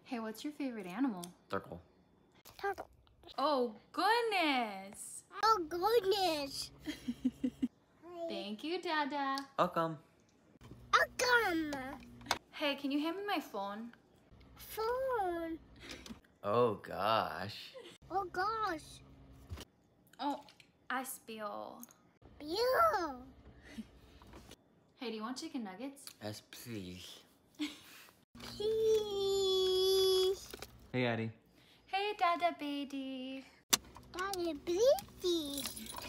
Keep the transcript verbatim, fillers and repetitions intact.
Hey, what's your favorite animal? Turtle. Turtle. Oh, goodness. Oh, goodness. Thank you, Dada. Welcome. Welcome. Hey, can you hand me my phone? Phone. Oh gosh. Oh, gosh. Oh, I spilled. You. Hey, do you want chicken nuggets? Yes, please. Please. Hey, Addie. Hey, Dada baby. Daddy, please.